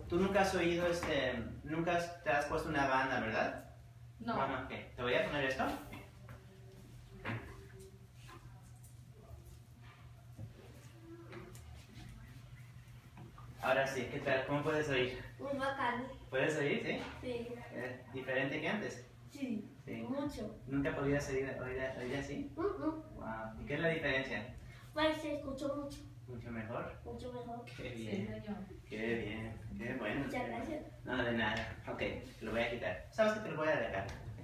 Tú nunca has oído nunca te has puesto una banda, ¿verdad? No. Bueno, okay. Te voy a poner esto. Ahora sí, ¿qué tal? ¿Cómo puedes oír? Muy bacán. ¿Puedes oír, sí? Sí. ¿Diferente que antes? Sí. Mucho. ¿Nunca podías oír así? Wow. ¿Y qué es la diferencia? Pues se escuchó mucho. ¿Mucho mejor? Mucho mejor. Qué bien. Sí, señor. Qué bien. Qué bueno. Muchas gracias. No, de nada. Ok, lo voy a quitar. ¿Sabes que te lo voy a dejar?